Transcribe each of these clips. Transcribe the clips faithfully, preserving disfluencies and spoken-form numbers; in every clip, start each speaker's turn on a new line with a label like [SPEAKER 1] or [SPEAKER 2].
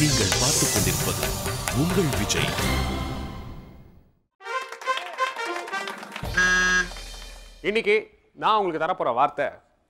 [SPEAKER 1] நீங்கள் பார்த்துக் கொண்டிருப்பது உங்கள் விஜய்.
[SPEAKER 2] இன்னைக்கு நான் உங்களுக்கு தரப்போற வார்த்தை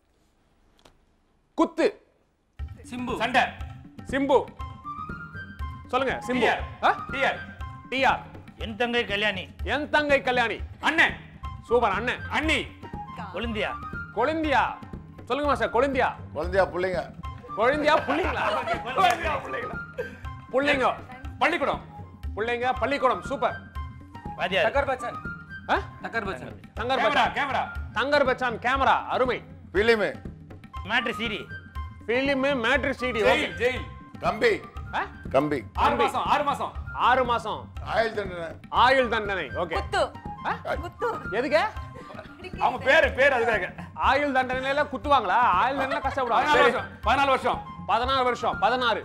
[SPEAKER 2] குத்து.
[SPEAKER 3] சிம்பு சண்டை.
[SPEAKER 2] சிம்பு சொல்லுங்க. Simbu
[SPEAKER 3] TR
[SPEAKER 2] TR.
[SPEAKER 3] என் தங்கை கல்யாணி.
[SPEAKER 2] என் தங்கை கல்யாணி.
[SPEAKER 3] அண்ணன்.
[SPEAKER 2] சூப்பர். அண்ணன்.
[SPEAKER 3] அண்ணி. கொழுந்தியா.
[SPEAKER 2] கொழுந்தியா சொல்லுங்க மாஸ்டர். கொழுந்தியா.
[SPEAKER 4] கொழுந்தியா புள்ளைங்க.
[SPEAKER 2] கொழுந்தியா புள்ளைங்களா?
[SPEAKER 3] கொழுந்தியா புள்ளைங்களா?
[SPEAKER 2] புள்ளைங்க.
[SPEAKER 3] பள்ளிக்கூடம்.
[SPEAKER 2] புள்ளைங்க பள்ளிக்கூடம். சூப்பர்.
[SPEAKER 3] வாத்தியார்.
[SPEAKER 5] தக்கர் பச்சன்.
[SPEAKER 2] ஆ?
[SPEAKER 5] Thangar Bachan.
[SPEAKER 2] Thangar
[SPEAKER 3] camera
[SPEAKER 2] Bachan.
[SPEAKER 3] Camera.
[SPEAKER 2] Thangar Bachan camera. அருமை.
[SPEAKER 4] பிலிம்.
[SPEAKER 3] மேட்ரு சீடி.
[SPEAKER 2] பிலிம் மேட்ரு சிடி. ஓகே.
[SPEAKER 3] Jail jail.
[SPEAKER 4] கம்பி.
[SPEAKER 2] ஆ?
[SPEAKER 4] கம்பி.
[SPEAKER 3] ஆறு மாசம் ஆறு மாசம்.
[SPEAKER 2] ஆறு மாசம்.
[SPEAKER 4] ஆயுள் தண்டனை.
[SPEAKER 2] ஆயுள் தண்டனை. ஓகே.
[SPEAKER 6] குத்து.
[SPEAKER 2] ஆ?
[SPEAKER 6] குத்து.
[SPEAKER 2] எதுக்கு?
[SPEAKER 3] அவங்க பேரு பேர் அதுக்காக.
[SPEAKER 2] ஆயுள் தண்டனையில குத்துவாங்களா? ஆயுள் தண்டனை கஷ்டப்படுவாங்க.
[SPEAKER 3] பதினாலு வருஷம். பதினாலு வருஷம்.
[SPEAKER 2] பதினாறு வருஷம். பதினாறு.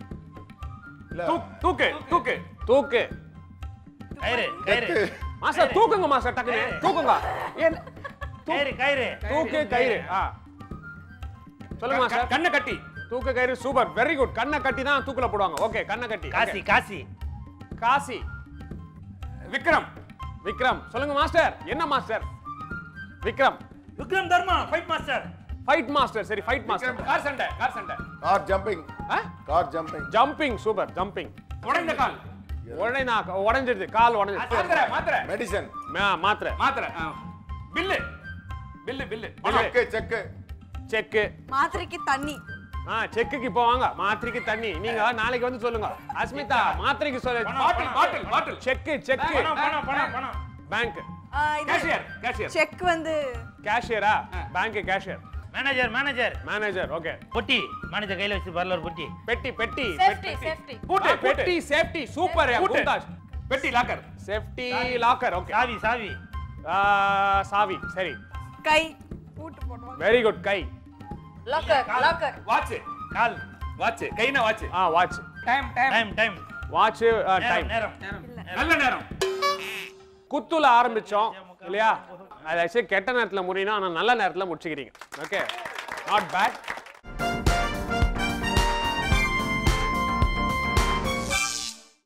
[SPEAKER 4] இல்ல.
[SPEAKER 3] தூக்கு தூக்கு.
[SPEAKER 2] தூக்கு.
[SPEAKER 3] கயிறு கயிறு.
[SPEAKER 2] மாஸ்டர் தூக்குங்க மாஸ்டர். டக்குனு தூக்குங்க. ஏன்
[SPEAKER 3] கயிறு கயிறு.
[SPEAKER 2] தூக்கு கயிறு. ஆ சொல்லுங்க மாஸ்டர்.
[SPEAKER 3] கண்ணை கட்டி.
[SPEAKER 2] தூக்கு கயிறு. சூப்பர். Very good. கண்ணை கட்டி தான் தூக்குல போடுவாங்க. ஓகே. கண்ணை கட்டி.
[SPEAKER 3] காசி காசி.
[SPEAKER 2] காசி.
[SPEAKER 3] விக்ரம்.
[SPEAKER 2] விக்ரம் சொல்லுங்க மாஸ்டர். என்ன master? Vikram.
[SPEAKER 3] Vikram Dharma fight master.
[SPEAKER 2] Fight master. சரி ஃபைட் மாஸ்டர்.
[SPEAKER 3] கார் சண்டை கார் சண்டை.
[SPEAKER 4] Car jumping.
[SPEAKER 2] ஆ?
[SPEAKER 4] Car jumping.
[SPEAKER 2] Jumping. Super. Jumping.
[SPEAKER 3] உடைந்த கால்.
[SPEAKER 2] உடனே உடைஞ்சிருது. கால் உடைஞ்சிருது.
[SPEAKER 3] மாத்திரை மாத்திரை.
[SPEAKER 4] மெடிசன்.
[SPEAKER 2] மாத்திரை.
[SPEAKER 3] மாத்திரை. Bill bill bill.
[SPEAKER 4] Check check.
[SPEAKER 2] Check.
[SPEAKER 6] மாத்திரைக்கு தண்ணி.
[SPEAKER 2] ஆ செக்குக்கு இப்போ வாங்க. மாத்திரைக்கு தண்ணி. நீங்க நாளைக்கு வந்து சொல்லுங்க. அஸ்மிதா மாத்திரைக்கு சொல்ல.
[SPEAKER 3] பாட்டில் பாட்டில் பாட்டில்.
[SPEAKER 2] செக்கு செக்கு.
[SPEAKER 3] பணம் பணம் பணம் பணம்.
[SPEAKER 2] பேங்க்.
[SPEAKER 3] Cashier cashier.
[SPEAKER 6] செக் வந்து
[SPEAKER 2] கேஷியரா? Bank cashier.
[SPEAKER 3] Manager manager.
[SPEAKER 2] Manager. Okay.
[SPEAKER 3] பொட்டி மேனேஜர் கையில வச்சு வரல ஒரு பொட்டி.
[SPEAKER 2] பெட்டி பெட்டி.
[SPEAKER 6] Safety safety.
[SPEAKER 2] பூட்டு பெட்டி சேஃப்டி. சூப்பர். கும்தாஜ்.
[SPEAKER 3] பெட்டி லாக்கர்.
[SPEAKER 2] Safety locker. ஓகே.
[SPEAKER 3] சாவி சாவி.
[SPEAKER 2] சாவி. சரி.
[SPEAKER 6] கை பூட்டு போடுவாங்க.
[SPEAKER 2] Very good. கை.
[SPEAKER 6] Locker locker.
[SPEAKER 3] வாட்ச். கால். வாட்ச். கைனா வாட்ச்.
[SPEAKER 2] ஆ watch.
[SPEAKER 5] Time time.
[SPEAKER 3] Time time.
[SPEAKER 2] Watch time.
[SPEAKER 3] நேரம் நேரம். நல்ல நேரம்.
[SPEAKER 2] குத்துல ஆரம்பிச்சோம் இல்லையா? அது ஆக்சுவலி கெட்ட நேரத்துல முடியணும். ஆனா நல்ல நேரத்துல முடிச்சுக்கிறீங்க. ஓகே. Not bad.